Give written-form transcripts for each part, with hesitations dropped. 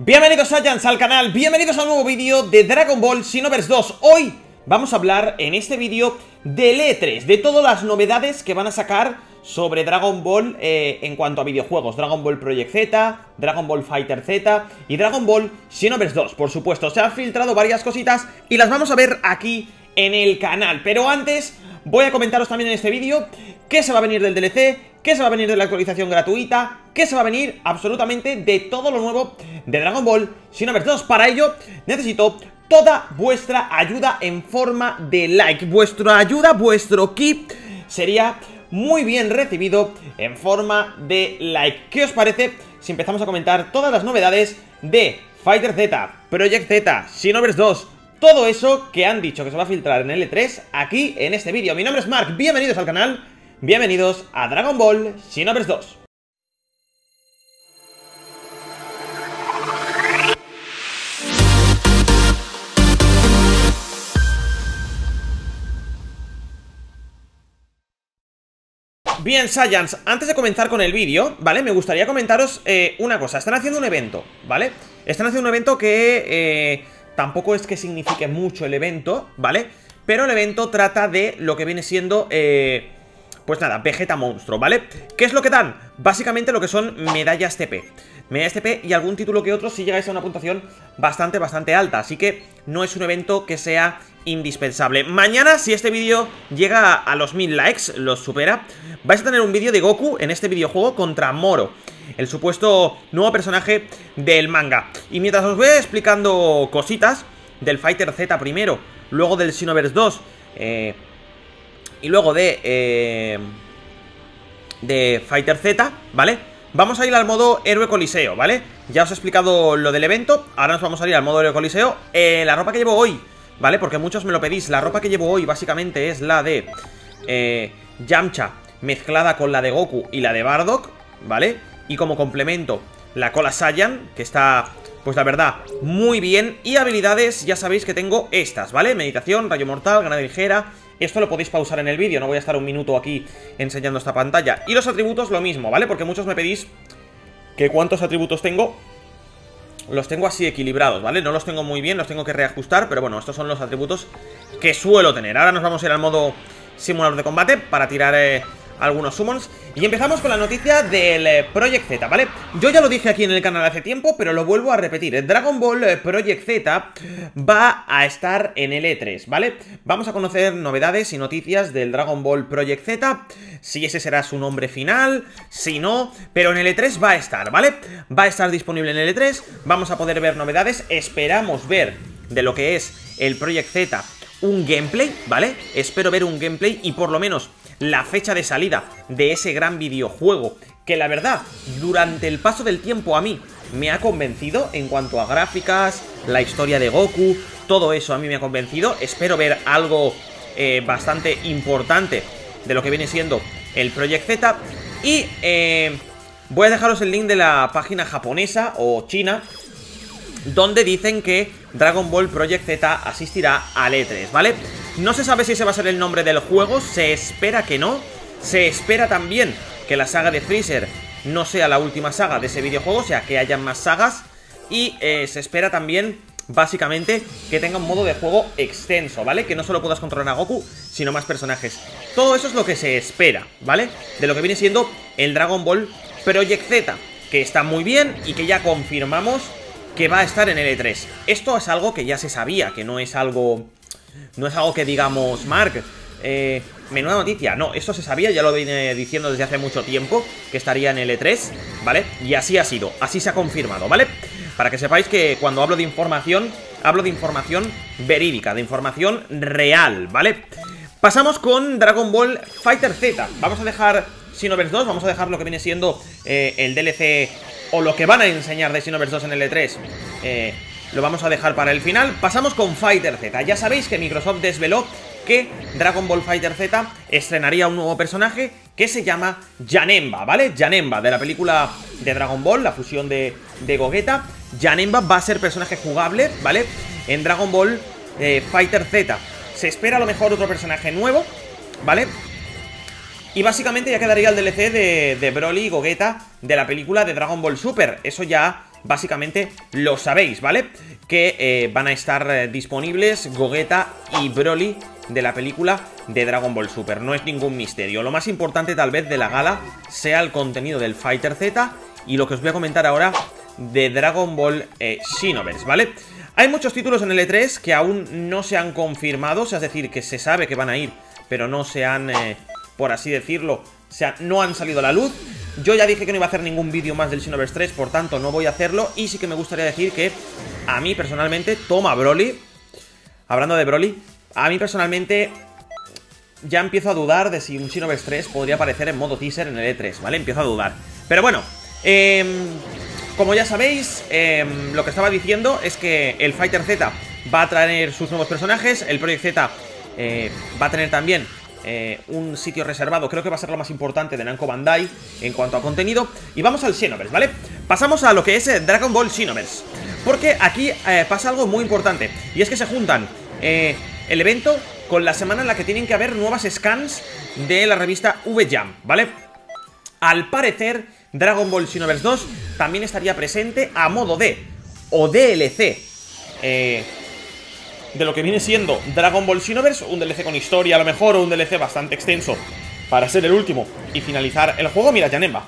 Bienvenidos Saiyans al canal, bienvenidos a un nuevo vídeo de Dragon Ball Xenoverse 2. Hoy vamos a hablar en este vídeo del E3, de todas las novedades que van a sacar sobre Dragon Ball en cuanto a videojuegos. Dragon Ball Project Z, Dragon Ball Fighter Z y Dragon Ball Xenoverse 2, por supuesto. Se han filtrado varias cositas y las vamos a ver aquí en el canal. Pero antes voy a comentaros también en este vídeo qué se va a venir del DLC, qué se va a venir de la actualización gratuita, qué se va a venir absolutamente de todo lo nuevo de Dragon Ball Xenoverse 2. Para ello necesito toda vuestra ayuda en forma de like. Vuestra ayuda, vuestro kit sería muy bien recibido en forma de like. ¿Qué os parece si empezamos a comentar todas las novedades de Fighter Z, Project Z, Xenoverse 2? Todo eso que han dicho que se va a filtrar en el E3 aquí en este vídeo. Mi nombre es Mark, bienvenidos al canal, bienvenidos a Dragon Ball Xenoverse 2. Bien, Saiyans, antes de comenzar con el vídeo, ¿vale? Me gustaría comentaros una cosa. Están haciendo un evento, ¿vale? Están haciendo un evento que tampoco es que signifique mucho el evento, ¿vale? Pero el evento trata de lo que viene siendo, pues nada, Vegeta Monstruo, ¿vale? ¿Qué es lo que dan? Básicamente lo que son medallas TP. Medallas TP y algún título que otro si llegáis a una puntuación bastante alta. Así que no es un evento que sea indispensable. Mañana, si este vídeo llega a los 1000 likes, los supera, vais a tener un vídeo de Goku en este videojuego contra Moro, el supuesto nuevo personaje del manga. Y mientras os voy explicando cositas del Fighter Z primero, luego del Xenoverse 2 y luego de Fighter Z, ¿vale? Vamos a ir al modo Héroe Coliseo, ¿vale? Ya os he explicado lo del evento, ahora nos vamos a ir al modo Héroe Coliseo. La ropa que llevo hoy, ¿vale? Porque muchos me lo pedís. La ropa que llevo hoy básicamente es la de Yamcha mezclada con la de Goku y la de Bardock, ¿vale? Y como complemento la cola Saiyan, que está, pues la verdad, muy bien. Y habilidades, ya sabéis que tengo estas, ¿vale? Meditación, rayo mortal, granada ligera. Esto lo podéis pausar en el vídeo, no voy a estar un minuto aquí enseñando esta pantalla. Y los atributos lo mismo, ¿vale? Porque muchos me pedís que cuántos atributos tengo. Los tengo así equilibrados, ¿vale? No los tengo muy bien, los tengo que reajustar, pero bueno, estos son los atributos que suelo tener. Ahora nos vamos a ir al modo simulador de combate para tirar algunos summons. Y empezamos con la noticia del Project Z, ¿vale? Yo ya lo dije aquí en el canal hace tiempo, pero lo vuelvo a repetir. Dragon Ball Project Z va a estar en el E3, ¿vale? Vamos a conocer novedades y noticias del Dragon Ball Project Z, si ese será su nombre final, si no, pero en el E3 va a estar, ¿vale? Va a estar disponible en el E3, vamos a poder ver novedades, esperamos ver de lo que es el Project Z un gameplay, ¿vale? Espero ver un gameplay y por lo menos la fecha de salida de ese gran videojuego que la verdad, durante el paso del tiempo a mí me ha convencido en cuanto a gráficas, la historia de Goku, todo eso a mí me ha convencido. Espero ver algo bastante importante de lo que viene siendo el Project Z. Y voy a dejaros el link de la página japonesa o china, donde dicen que Dragon Ball Project Z asistirá al E3, ¿vale? No se sabe si ese va a ser el nombre del juego, se espera que no. Se espera también que la saga de Freezer no sea la última saga de ese videojuego, o sea, que haya más sagas. Y se espera también, básicamente, que tenga un modo de juego extenso, ¿vale? Que no solo puedas controlar a Goku, sino más personajes. Todo eso es lo que se espera, ¿vale? De lo que viene siendo el Dragon Ball Project Z, que está muy bien y que ya confirmamos que va a estar en el E3. Esto es algo que ya se sabía, que no es algo que digamos, Mark, menuda noticia. No, esto se sabía, ya lo vine diciendo desde hace mucho tiempo, que estaría en el E3, ¿vale? Y así ha sido, así se ha confirmado, ¿vale? Para que sepáis que cuando hablo de información verídica, de información real, ¿vale? Pasamos con Dragon Ball Fighter Z. Vamos a dejar Xenoverse 2, vamos a dejar lo que viene siendo el DLC o lo que van a enseñar de Xenoverse 2 en el E3, lo vamos a dejar para el final. Pasamos con Fighter Z. Ya sabéis que Microsoft desveló que Dragon Ball Fighter Z estrenaría un nuevo personaje que se llama Janemba, ¿vale? Janemba, de la película de Dragon Ball, la fusión de Gogeta. Janemba va a ser personaje jugable, ¿vale? En Dragon Ball Fighter Z. Se espera a lo mejor otro personaje nuevo, ¿vale? Y básicamente ya quedaría el DLC de Broly y Gogeta de la película de Dragon Ball Super. Eso ya básicamente lo sabéis, ¿vale? Que van a estar disponibles Gogeta y Broly de la película de Dragon Ball Super. No es ningún misterio. Lo más importante tal vez de la gala sea el contenido del Fighter Z y lo que os voy a comentar ahora de Dragon Ball Xenoverse, ¿vale? Hay muchos títulos en el E3 que aún no se han confirmado, es decir, que se sabe que van a ir, pero no se han, por así decirlo, no han salido a la luz. Yo ya dije que no iba a hacer ningún vídeo más del Xenoverse 3, por tanto no voy a hacerlo. Y sí que me gustaría decir que a mí personalmente, toma Broly, hablando de Broly, a mí personalmente ya empiezo a dudar de si un Xenoverse 3 podría aparecer en modo teaser en el E3, ¿vale? Empiezo a dudar. Pero bueno, como ya sabéis, lo que estaba diciendo es que el Fighter Z va a traer sus nuevos personajes, el Project Z va a tener también un sitio reservado, creo que va a ser lo más importante de Namco Bandai en cuanto a contenido. Y vamos al Xenoverse, ¿vale? Pasamos a lo que es Dragon Ball Xenoverse, porque aquí pasa algo muy importante, y es que se juntan el evento con la semana en la que tienen que haber nuevas scans de la revista V-Jam, ¿vale? Al parecer, Dragon Ball Xenoverse 2 también estaría presente a modo de o DLC de lo que viene siendo Dragon Ball Xenoverse, un DLC con historia a lo mejor, o un DLC bastante extenso para ser el último y finalizar el juego. Mira, Janemba,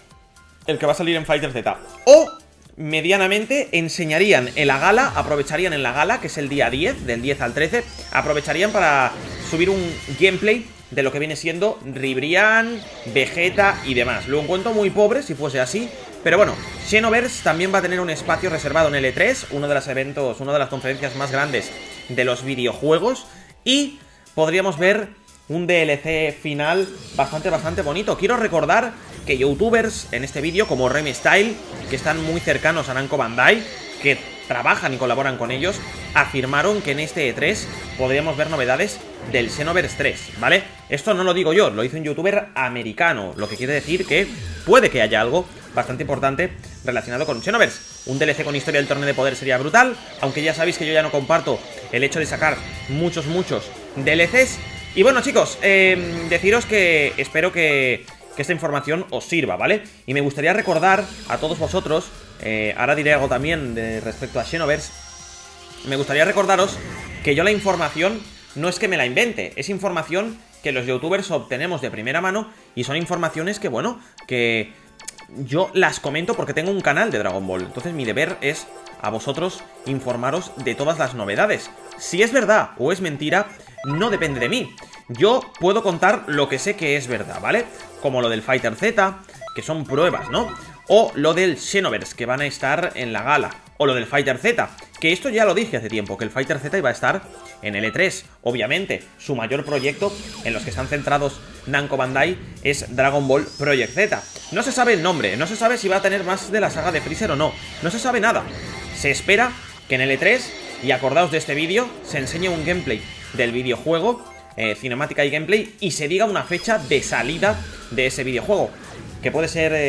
el que va a salir en Fighter Z. O medianamente enseñarían en la gala, aprovecharían en la gala, que es el día 10, del 10 al 13, aprovecharían para subir un gameplay de lo que viene siendo Ribrianne, Vegeta y demás. Lo encuentro muy pobre si fuese así, pero bueno, Xenoverse también va a tener un espacio reservado en el E3, uno de los eventos, una de las conferencias más grandes de los videojuegos, y podríamos ver un DLC final bastante bonito. Quiero recordar que youtubers en este vídeo, como Remy Style, que están muy cercanos a Namco Bandai, que trabajan y colaboran con ellos, afirmaron que en este E3 podríamos ver novedades del Xenoverse 3, ¿vale? Esto no lo digo yo, lo hizo un youtuber americano, lo que quiere decir que puede que haya algo bastante importante relacionado con Xenoverse. Un DLC con historia del torneo de poder sería brutal, aunque ya sabéis que yo ya no comparto el hecho de sacar muchos DLCs. Y bueno, chicos, deciros que espero que esta información os sirva, ¿vale? Y me gustaría recordar a todos vosotros, ahora diré algo también respecto a Xenoverse. Me gustaría recordaros que yo la información no es que me la invente, es información que los youtubers obtenemos de primera mano, y son informaciones que, bueno, que yo las comento porque tengo un canal de Dragon Ball. Entonces mi deber es a vosotros informaros de todas las novedades. Si es verdad o es mentira, no depende de mí. Yo puedo contar lo que sé que es verdad, ¿vale? Como lo del Fighter Z, que son pruebas, ¿no? O lo del Xenoverse, que van a estar en la gala. O lo del Fighter Z, que esto ya lo dije hace tiempo, que el Fighter Z iba a estar en el E3. Obviamente, su mayor proyecto en los que están centrados Namco Bandai es Dragon Ball Project Z. No se sabe el nombre, no se sabe si va a tener más de la saga de Freezer o no. No se sabe nada. Se espera que en el E3, y acordaos de este vídeo, se enseñe un gameplay del videojuego, cinemática y gameplay, y se diga una fecha de salida de ese videojuego, que puede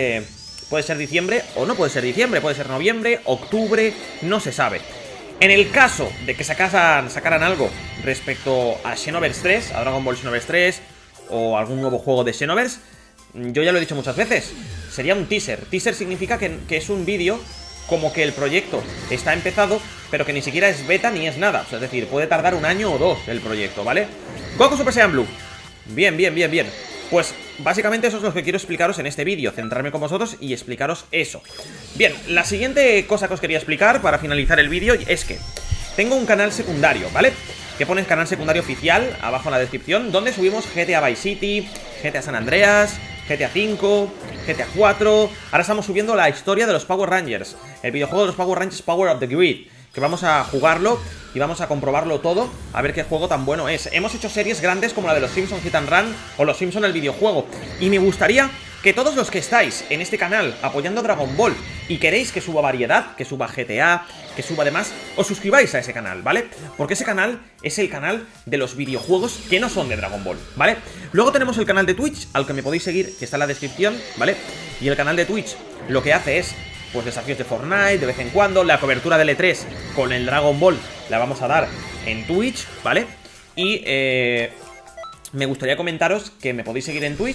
ser diciembre o no puede ser diciembre, puede ser noviembre, octubre, no se sabe. En el caso de que sacaran algo respecto a Xenoverse 3, a Dragon Ball Xenoverse 3 o algún nuevo juego de Xenoverse, yo ya lo he dicho muchas veces, sería un teaser. Teaser significa que es un vídeo como que el proyecto está empezado, pero que ni siquiera es beta ni es nada. O sea, es decir, puede tardar un año o dos el proyecto, ¿vale? Goku Super Saiyan Blue. Bien. Pues básicamente eso es lo que quiero explicaros en este vídeo, centrarme con vosotros y explicaros eso. Bien, la siguiente cosa que os quería explicar para finalizar el vídeo es que tengo un canal secundario, ¿vale? Que pones canal secundario oficial abajo en la descripción, donde subimos GTA Vice City, GTA San Andreas, GTA 5, GTA 4. Ahora estamos subiendo la historia de los Power Rangers, el videojuego de los Power Rangers Power of the Grid, que vamos a jugarlo y vamos a comprobarlo todo, a ver qué juego tan bueno es. Hemos hecho series grandes como la de los Simpsons Hit and Run o los Simpsons el videojuego, y me gustaría que todos los que estáis en este canal apoyando Dragon Ball y queréis que suba variedad, que suba GTA, que suba demás, os suscribáis a ese canal, ¿vale? Porque ese canal es el canal de los videojuegos que no son de Dragon Ball, ¿vale? Luego tenemos el canal de Twitch, al que me podéis seguir, que está en la descripción, ¿vale? Y el canal de Twitch lo que hace es, pues, desafíos de Fortnite de vez en cuando. La cobertura del E3 con el Dragon Ball la vamos a dar en Twitch, ¿vale? Y me gustaría comentaros que me podéis seguir en Twitch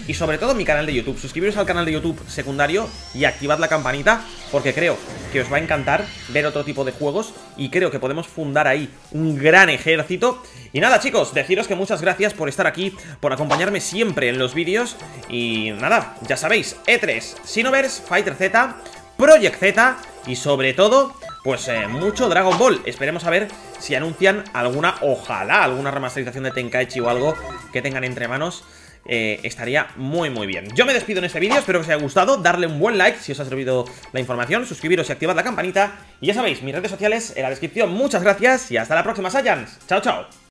y sobre todo mi canal de YouTube. Suscribiros al canal de YouTube secundario y activad la campanita, porque creo que os va a encantar ver otro tipo de juegos y creo que podemos fundar ahí un gran ejército. Y nada, chicos, deciros que muchas gracias por estar aquí, por acompañarme siempre en los vídeos. Y nada, ya sabéis, E3, Xenoverse, Fighter Z, Project Z y sobre todo, pues mucho Dragon Ball. Esperemos a ver si anuncian alguna, ojalá, alguna remasterización de Tenkaichi o algo que tengan entre manos. Estaría muy bien. Yo me despido en este vídeo, espero que os haya gustado. Darle un buen like si os ha servido la información, suscribiros y activad la campanita. Y ya sabéis, mis redes sociales en la descripción. Muchas gracias y hasta la próxima, Saiyans. Chao, chao.